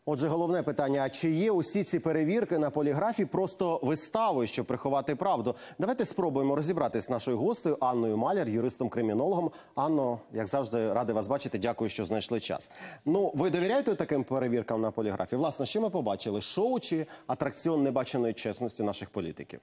Отже, головне питання, а чи є усі ці перевірки на поліграфі просто виставою, щоб приховати правду? Давайте спробуємо розібратися з нашою гостею Анною Маляр, юристом-кримінологом. Анно, як завжди, радий вас бачити, дякую, що знайшли час. Ну, ви довіряєте таким перевіркам на поліграфі? Власне, що ми побачили? Шоу чи атракціон небаченої чесності наших політиків?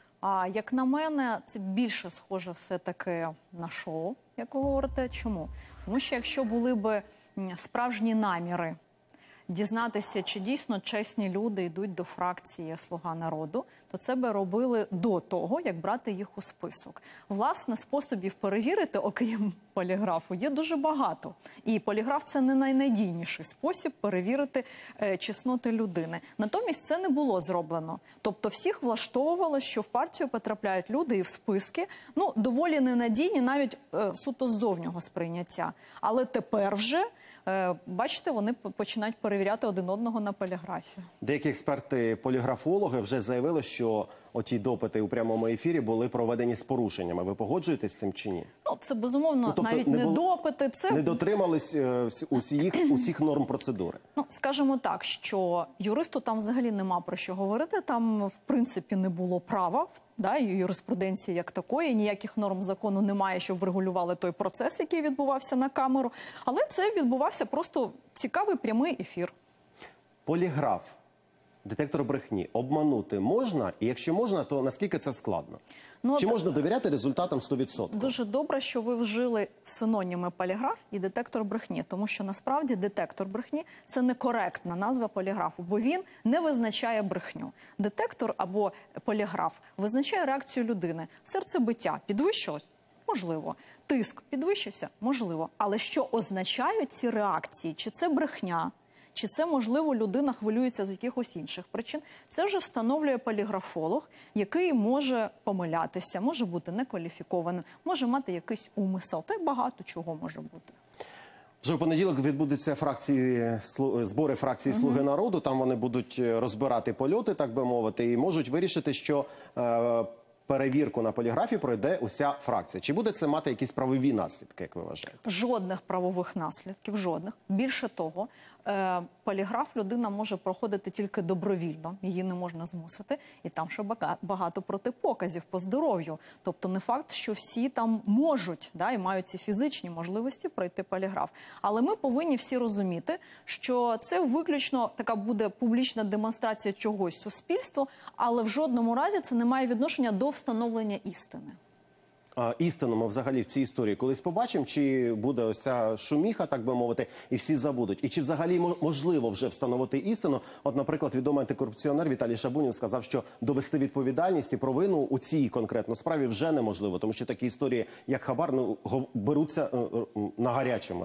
Як на мене, це більше схоже все-таки на шоу, як ви говорите. Чому? Тому що якщо були б справжні наміри дізнатися, чи дійсно чесні люди йдуть до фракції «Слуга народу», то це би робили до того, як брати їх у список. Власне, способів перевірити, окрім поліграфу, є дуже багато. І поліграф – це не найнадійніший спосіб перевірити чесноти людини. Натомість це не було зроблено. Тобто всіх влаштовувало, що в партію потрапляють люди і в списки, ну, доволі ненадійні, навіть суто з зовнього сприйняття. Але тепер вже бачите, вони починають перевіряти один одного на поліграфі. Деякі експерти-поліграфологи вже заявили, що оті допити у прямому ефірі були проведені з порушеннями. Ви погоджуєтесь з цим чи ні? Ну, це безумовно, тобто, навіть не допити. Це не дотримались усіх норм процедури. Ну, скажімо так, що юристу там взагалі нема про що говорити. Там, в принципі, не було права, і юриспруденції як такої, ніяких норм закону немає, щоб врегулювали той процес, який відбувався на камеру. Але це відбувався просто цікавий прямий ефір. Поліграф, детектор брехні, обманути можна? І якщо можна, то наскільки це складно? Чи можна довіряти результатам 100%? Дуже добре, що ви вжили синоніми поліграф і детектор брехні, тому що насправді детектор брехні – це некоректна назва поліграфу, бо він не визначає брехню. Детектор або поліграф визначає реакцію людини. Серцебиття підвищилось? Можливо. Тиск підвищився? Можливо. Але що означають ці реакції? Чи це брехня? Чи це, можливо, людина хвилюється з якихось інших причин? Це вже встановлює поліграфолог, який може помилятися, може бути некваліфікованим, може мати якийсь умисел. Та й багато чого може бути. Вже в понеділок відбудуться збори фракції «Слуги народу». Там вони будуть розбирати польоти, так би мовити, і можуть вирішити, що перевірку на поліграфі пройде уся фракція. Чи буде це мати якісь правові наслідки, як ви вважаєте? Жодних правових наслідків, жодних. Більше того, поліграф людина може проходити тільки добровільно, її не можна змусити. І там ще багато протипоказів по здоров'ю. Тобто не факт, що всі там можуть і мають ці фізичні можливості пройти поліграф. Але ми повинні всі розуміти, що це виключно така буде публічна демонстрація чогось суспільству, але в жодному разі це не має відношення до встановлення істини. Істину ми взагалі в цій історії колись побачимо, чи буде ось ця шуміха, так би мовити, і всі забудуть? І чи взагалі можливо вже встановити істину? От, наприклад, відомий антикорупціонер Віталій Шабунін сказав, що довести відповідальність і провину у цій конкретно справі вже неможливо, тому що такі історії, як хабар, беруться на гарячому,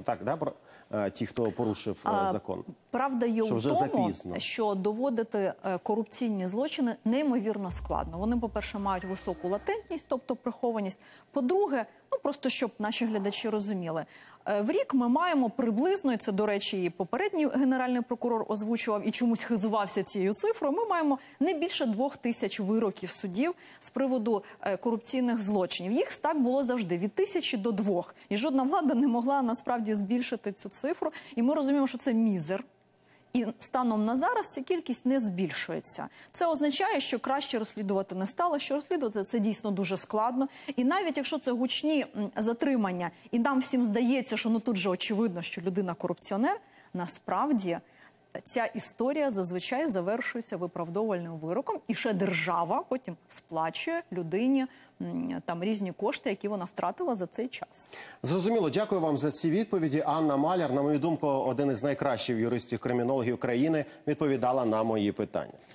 ті, хто порушив закон. Правда є в тому, що доводити корупційні злочини неймовірно складно. Вони, по-перше, мають високу латентність, тобто прихованість. По-друге, просто щоб наші глядачі розуміли, в рік ми маємо приблизно, і це, до речі, і попередній генеральний прокурор озвучував і чомусь хизувався цією цифрою, ми маємо не більше 2000 вироків судів з приводу корупційних злочинів. Їх так було завжди, від 1000 до 2. І жодна влада не могла насправді збільшити цю цифру. І ми розуміємо, що це мізер. І станом на зараз ця кількість не збільшується. Це означає, що краще розслідувати не стало, що розслідувати це дійсно дуже складно. І навіть якщо це гучні затримання, і нам всім здається, що тут же очевидно, що людина корупціонер, насправді ця історія зазвичай завершується виправдовувальним вироком, і ще держава потім сплачує людині різні кошти, які вона втратила за цей час. Зрозуміло. Дякую вам за ці відповіді. Анна Маляр, на мою думку, один із найкращих юристів-кримінологів країни, відповідала на мої питання.